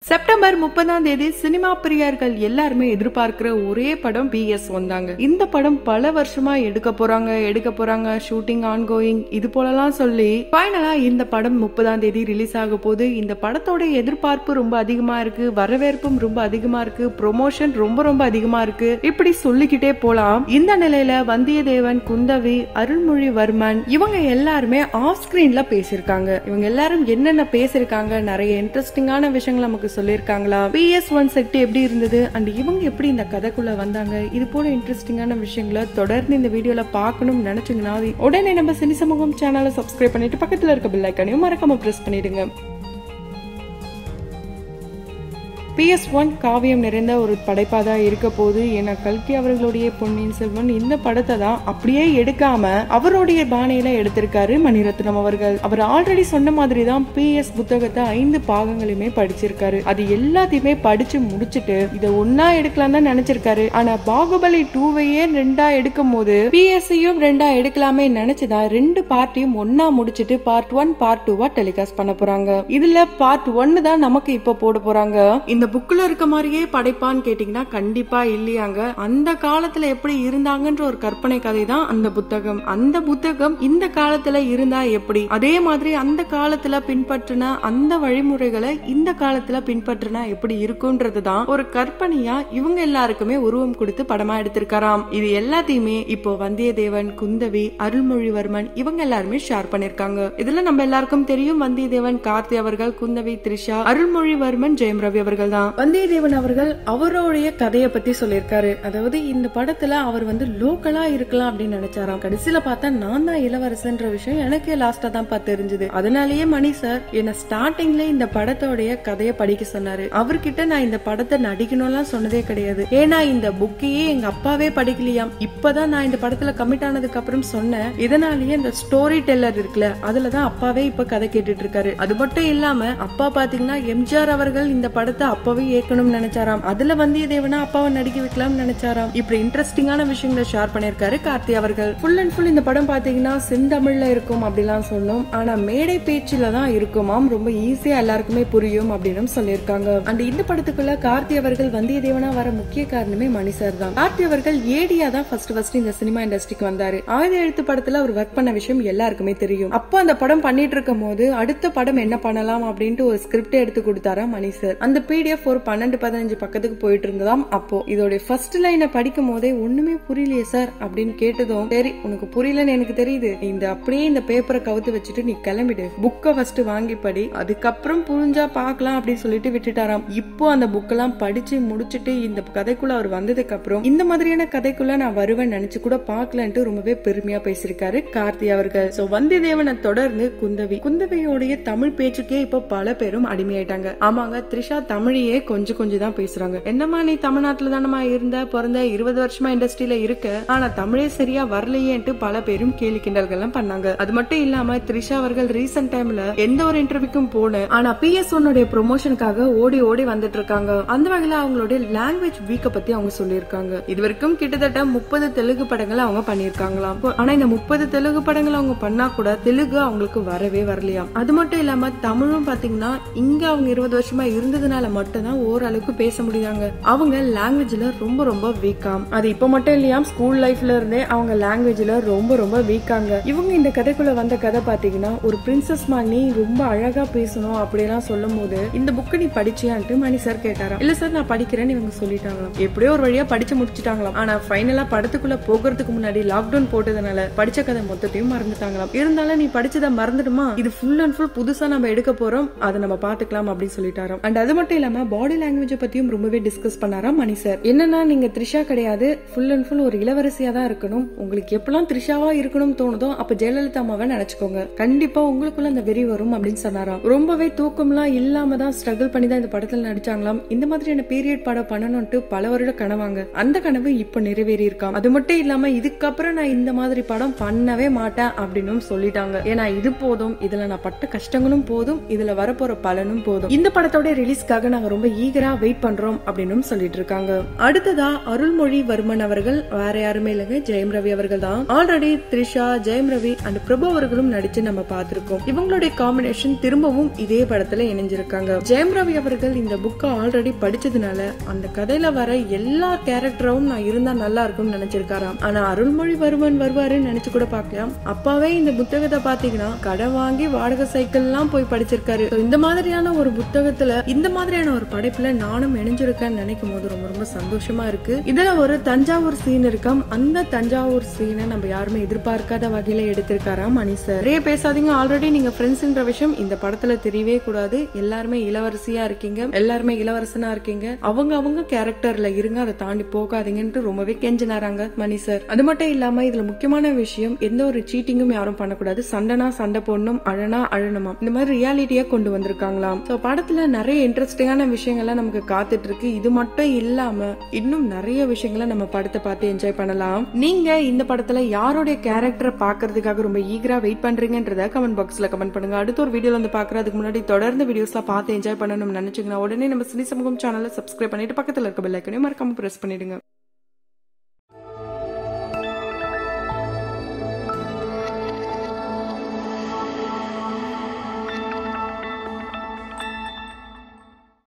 September 30ஆம் தேதி cinema பிரியர்கள் எல்லாருமே எதிர்பார்க்கிற ஒரே படம் PS1 தாங்க. இந்த படம் பல வருஷமா எடுக்க போறாங்க ஷூட்டிங் ஆன்கோயிங் இது போலலாம் சொல்லி ஃபைனலா இந்த படம் 30ஆம் தேதி ரிலீஸ் ஆக போது. இந்த படத்தோட எதிர்பார்ப்பு ரொம்ப அதிகமா இருக்கு, வரவேற்பும் ரொம்ப அதிகமா இருக்கு, ப்ரொமோஷன் ரொம்ப அதிகமா இருக்கு, இப்படி சொல்லிக்கிட்டே போலாம். இந்த நிலையில வந்தியத்தேவன், குந்தவி, அருள்மொழிவர்மன் இவங்க எல்லாருமே ஆஃப் ஸ்கிரீன்ல பேசிருக்காங்க. இவங்க எல்லாரும் என்னென்ன பேசிருக்காங்க, நிறைய இன்ட்ரெஸ்டிங்கான விஷயங்கள் நமக்கு சொல்லிருக்காங்களா, PS1 செட் எப்படி இருந்தது அண்ட் இவங்க எப்படி இந்த கதைக்குள்ள வந்தாங்க, இது போல இன்ட்ரெஸ்டிங்கான விஷயங்களை தொடர்ந்து இந்த வீடியோல பார்க்கணும்னு நினைச்சீங்கன்னா உடனே நம்ம சினி சமூகம் சேனலை சப்ஸ்கிரைப் பண்ணிட்டு பக்கத்துல இருக்க பெல் ஐகானையும் மறக்காம பிரஸ் பண்ணிடுங்க. PS1 காவியம் நிறைந்த ஒரு படைப்பாதான் இருக்க போது. ஏன்னா கல்கி அவர்களுடைய பொன்னியின் செல்வன் இந்த படத்தை தான் அப்படியே எடுக்காம அவருடைய பாணியில எடுத்திருக்காரு மணிரத்னம் அவர்கள். அவர் ஆல்ரெடி சொன்ன மாதிரி தான் PS புத்தகத்தை 5 பாகங்களுமே படிச்சிருக்காரு. அது எல்லாத்தையுமே படிச்சு முடிச்சுட்டு இதை ஒன்னா எடுக்கலாம் தான் நினைச்சிருக்காரு. ஆனா பாகுபலி 2வையே 2ஆ எடுக்கும் போது PS-ஐயும் 2ஆ எடுக்கலாமே நினைச்சுதான் 2 பார்ட்டையும் ஒன்னா முடிச்சிட்டு பார்ட் 1 பார்ட் 2வா டெலிகாஸ்ட் பண்ண போறாங்க. இதுல பார்ட் 1 தான் நமக்கு இப்ப போட போறாங்க. இந்த புக்ல இருக்க மாதிரியே படைப்பான்னு கேட்டீங்கன்னா கண்டிப்பா இல்லையாங்க. அந்த காலத்துல எப்படி இருந்தாங்கன்ற ஒரு கற்பனை கதை தான் அந்த புத்தகம். அந்த புத்தகம் இந்த காலத்துல இருந்தா எப்படி, அதே மாதிரி அந்த காலத்துல பின்பற்றின அந்த வழிமுறைகளை இந்த காலத்துல பின்பற்றினா எப்படி இருக்கும்ன்றதுதான் ஒரு கற்பனையா இவங்க எல்லாருக்குமே உருவம் கொடுத்து படமா எடுத்திருக்காராம். இது எல்லாத்தையுமே இப்போ வந்தியத்தேவன், குந்தவி, அருள்மொழிவர்மன் இவங்க எல்லாருமே ஷேர் பண்ணிருக்காங்க. இதுல நம்ம எல்லாருக்கும் தெரியும் வந்தியத்தேவன் கார்த்தி அவர்கள், குந்தவி த்ரிஷா, அருள்மொழிவர்மன் ஜெயம் ரவி அவர்கள் தான். வந்தியத்தேவன் அவர்கள் அவருடைய கதையை பத்தி சொல்லியிருக்காரு. அதாவது இந்த படத்துல அவர் லோக்கலா இருக்கலாம் அப்படின்னு நினைச்சாராம். கடைசியில பார்த்தா நான் தான் இளவரசன்ற விஷயம் எனக்கு லாஸ்டா தான் தெரிஞ்சது. அதனாலேயே மணி சார் என்ன ஸ்டார்டிங்ல இந்த படத்தோடைய கதையை படிக்க சொன்னாரு. அவர்கிட்ட நான் இந்த படத்தை நடிக்கணும்லாம் சொன்னதே கிடையாது. ஏன்னா இந்த புக்கையே எங்க அப்பாவே படிக்கலையாம். இப்பதான் நான் இந்த படத்துல கமிட் ஆனதுக்கு அப்புறம் சொன்னேன். இதனாலேயே இந்த ஸ்டோரி டெல்லர் இருக்குல்ல அதுலதான் அப்பாவே இப்ப கதை கேட்டுட்டு இருக்காரு. அது மட்டும் இல்லாம அப்பா பாத்தீங்கன்னா எம்ஜிஆர் அவர்கள் இந்த படத்தை அப்பாவே ஏற்கனவே நினைச்சாராம். அதுல வந்தியத்தேவனா அப்பாவை நடிக்க வைக்கலாம்னு நினைச்சாராம். இப்படி இன்ட்ரெஸ்டிங்கான விஷயங்களை ஷேர் பண்ணிருக்காரு கார்த்தி அவர்கள். ஃபுல் அண்ட் ஃபுல் இந்த படம் பாத்தீங்கன்னா செந்தமிழ்ல இருக்கும் அப்படிலாம் சொன்னோம். ஆனா மேடை பேச்சுல தான் இருக்குமாம். ரொம்ப ஈஸியா எல்லாருக்குமே புரியும் அப்படின்னு சொல்லியிருக்காங்க. அண்ட் இந்த படத்துக்குள்ள கார்த்தி அவர்கள் வந்தியத்தேவனா வர முக்கிய காரணமே மணி சார் தான். கார்த்தி அவர்கள் ஏடியா தான் ஃபர்ஸ்ட் இந்த சினிமா இண்டஸ்ட்ரிக்கு வந்தாரு. ஆயுத எழுத்து படத்துல அவர் ஒர்க் பண்ண விஷயம் எல்லாருக்குமே தெரியும். அப்போ அந்த படம் பண்ணிட்டு இருக்கும் போது அடுத்த படம் என்ன பண்ணலாம் அப்படின்ட்டு ஒரு ஸ்கிரிப்ட் எடுத்து கொடுத்தாரா மணி சார். அந்த PDF ஒரு 12-15 பக்கத்துக்கு போயிட்டு இருந்ததாம். அப்போ இதோட ஃபர்ஸ்ட் லைனை படிக்கும் போதே ஒண்ணுமே புரியலையே சார் அப்படின்னு கேட்டதும், சரி உனக்கு புரியலன்னு எனக்கு தெரியுது, அப்படியே இந்த பேப்பரை கவுத்து வச்சுட்டு நீ கிளம்பிடு, புக்கை ஃபர்ஸ்ட் வாங்கி படி, அதுக்கப்புறம் புரிஞ்சா பாக்கலாம் அப்படின்னு சொல்லிட்டு விட்டுட்டாராம். இப்போ அந்த புக்கெல்லாம் படிச்சு முடிச்சுட்டு இந்த கதைக்குள்ள அவர் வந்ததுக்கு அப்புறம் இந்த மாதிரியான கதைக்குள்ள நான் வருவேன் நினைச்சு கூட பாக்கலன்ட்டு ரொம்பவே பெருமையா பேசிருக்காரு கார்த்தி அவர்கள். சோ வந்தியத்தேவனை தொடர்ந்து குந்தவியோடைய தமிழ் பேச்சுக்கே இப்ப பல பேரும் அடிமையாயிட்டாங்க. ஆமாங்க, த்ரிஷா தமிழையே கொஞ்சம் தான் பேசுறாங்க. என்னமா நீ தமிழ்நாட்டுல தானமா பிறந்த 20 வருஷமா இண்டஸ்ட்ரியில இருக்க, ஆனா தமிழே சரியா வரலையேன்ட்டு பல பேரும் கேலி கிண்டல்கள் பண்ணாங்க. அது மட்டும் இல்லாம த்ரிஷா அவர்கள் ரீசன்ட் டைம்ல எந்த ஒரு இன்டர்வியூக்கும் போல, ஆனா PS1 ப்ரொமோஷனுக்காக ஓடி வந்துட்டு இருக்காங்க. அந்த வகையில அவங்களுடைய லாங்குவேஜ் வீக்க பத்தி அவங்க சொல்லியிருக்காங்க. இது வரைக்கும் கிட்டத்தட்ட 30 தெலுங்கு படங்கள் அவங்க பண்ணிருக்காங்களாம். ஆனா இந்த 30 தெலுங்கு படங்கள் அவங்க பண்ணா கூட தெலுங்கு அவங்களுக்கு வரவே வரலையாம். அது மட்டும் இல்லாம தமிழும் பாத்தீங்கன்னா இங்க அவங்க 20 வருஷமா இருந்ததுனால மட்டும்தான் ஓரளவுக்கு பேச முடியாங்க. அவங்க லாங்குவேஜ்ல ரொம்ப வீக்காம். அது இப்ப மட்டும் இல்லையா, ஸ்கூல் லைஃப்ல இருந்தே அவங்க லாங்குவேஜ்ல ரொம்ப வீக்காங்க. இவங்க இந்த கதைக்குள்ள வந்த கதை பாத்தீங்கன்னா ஒரு பிரின்சஸ் நீ ரொம்ப அழகா பேசணும் அப்படியெல்லாம் சொல்லும் போது இந்த புக்கு நீ படிச்சியான்ட்டு மணி சார் கேட்டாராம். இல்ல சார் நான் படிக்கிறேன்னு இவங்க சொல்லிட்டாங்களாம். எப்படியோ ஒரு வழியா படிச்சு முடிச்சுட்டாங்களாம். ஆனா ஃபைனலா படத்துக்குள்ள போகிறதுக்கு முன்னாடி லாக்டவுன் போட்டதுனால படிச்ச கதை மொத்தத்தையும் மறந்துட்டாங்களாம். இருந்தாலும் நீ படிச்சதை மறந்துடுமா, இது ஃபுல் அண்ட் ஃபுல் புதுசா நம்ம எடுக்க போறோம், அதை நம்ம பாத்துக்கலாம் அப்படின்னு சொல்லிட்டாராம். அண்ட் அது மட்டும் இல்லாம பாடி லாங்குவேஜ் பத்தியும் ரொம்பவே டிஸ்கஸ் பண்ணாராம் மணி சார். என்னன்னா நீங்க த்ரிஷா கிடையாது, ஃபுல் அண்ட் ஃபுல் ஒரு இளவரசியா தான் இருக்கணும். உங்களுக்கு எப்பெல்லாம் த்ரிஷாவா இருக்கணும்னு தோணுதோ அப்ப ஜெயலலிதா அம்மாவை நினைச்சுக்கோங்க, கண்டிப்பா உங்களுக்குள்ள அந்த வெறி வரும் அப்படின்னு சொன்னாராம். ரொம்பவே தூக்கம்லாம் இல்லாம தான் ஸ்ட்ரகிள் பண்ணி தான் இந்த படத்துல நடிச்சாங்களாம். இந்த மாதிரியான பீரியட் படம் பண்ணணும்ட்டு பல வருட கனவாங்க. அந்த கனவு இப்ப நிறைவேறி இருக்காம். அது மட்டும் இல்லாம இதுக்கப்புறம் நான் இந்த மாதிரி படம் பண்ணவே மாட்டேன் அப்படின்னு சொல்லிட்டாங்க. ஏன்னா இது போதும், இதுல நான் பட்ட கஷ்டங்களும் போதும், இதுல வரப்போற பலனும் போதும். இந்த படத்தோட ரிலீஸ்க்காக நாங்க நாங்க ரொம்ப ஈகரா வெயிட் பண்றோம் அப்படின்னு சொல்லிட்டு இருக்காங்க. அடுத்ததா அருள்மொழிவர்மன் அவர்கள் வேற யாருமே இல்லைங்க, ஜெயம் ரவி அவர்கள் தான். ஆல்ரெடி த்ரிஷா, ஜெயம் ரவி அண்ட் பிரபு அவர்களும் நடிச்சு நம்ம பார்த்திருக்கோம். இவங்களுடைய காம்பினேஷன் திரும்பவும் இதே படத்துல இணைஞ்சிருக்காங்க. ஜெயம் ரவி அவர்கள் இந்த புக்கை ஆல்ரெடி படிச்சதுனால அந்த கதையில வர எல்லா கேரக்டரும் நான் இருந்தா நல்லா இருக்கும்னு நினைச்சிருக்காராம். ஆனா அருள்மொழிவர்மன் வருவாருன்னு நினைச்சு கூட பார்க்கலாம். அப்பாவே இந்த புத்தகத்தை பாத்தீங்கன்னா கடை வாங்கி வாடகை சைக்கிள் எல்லாம் போய் படிச்சிருக்காரு. இந்த மாதிரியான ஒரு புத்தகத்துல இந்த மாதிரியான ஒரு படைப்புல நானும் இணைஞ்சிருக்கேன்னு நினைக்கும் போது ரொம்ப ரொம்ப சந்தோஷமா இருக்கு. இதுல ஒரு தஞ்சாவூர் சீன் இருக்கும். அந்த தஞ்சாவூர் சீனை நம்ம யாருமே எதிர்பார்க்காத வகையில எடுத்திருக்காராம் மணி சார். நிறைய பேசாதீங்க, ஆல்ரெடி நீங்க ஃப்ரெண்ட்ஸ்ன்ற விஷயம் இந்த படத்துல தெரியவே கூடாது. எல்லாருமே இளவரசியா இருக்கீங்க, எல்லாருமே இளவரசனா இருக்கீங்க, அவங்க கேரக்டர்ல இருங்க, அதை தாண்டி போகாதீங்கன்னு ரொம்பவே கெஞ்சினாராங்க மணி சார். அது மட்டும் இல்லாம இதுல முக்கியமான விஷயம், எந்த ஒரு சீட்டிங்கும் யாரும் பண்ணக்கூடாது, சண்டைனா சண்டை போடணும், அழனா அழணுமா, இந்த மாதிரி ரியாலிட்டியா கொண்டு வந்திருக்காங்களாம். சோ படத்துல நிறைய இன்ட்ரெஸ்டிங்கான விஷயங்கள்லாம் நமக்கு காத்துட்டு இருக்கு. இது மட்டும் இல்லாம இன்னும் நிறைய விஷயங்களை நம்ம படத்தை பார்த்து என்ஜாய் பண்ணலாம். நீங்க இந்த படத்துல யாரோடைய கேரக்டரை பாக்குறதுக்காக ரொம்ப ஈகரா வெயிட் பண்றீங்கன்றத கமெண்ட் பாக்ஸ்ல கமெண்ட் பண்ணுங்க. அடுத்த ஒரு வீடியோல வந்து பாக்குறதுக்கு முன்னாடி தொடர்ந்து வீடியோஸ்லாம் பார்த்து என்ஜாய் பண்ணணும்னு நினைச்சீங்கன்னா உடனே நம்ம சினி சமூகம் சேனலை சப்ஸ்கிரைப் பண்ணிட்டு பக்கத்துல இருக்க பெல் ஐகானையும் மறக்காம பிரஸ் பண்ணிடுங்க.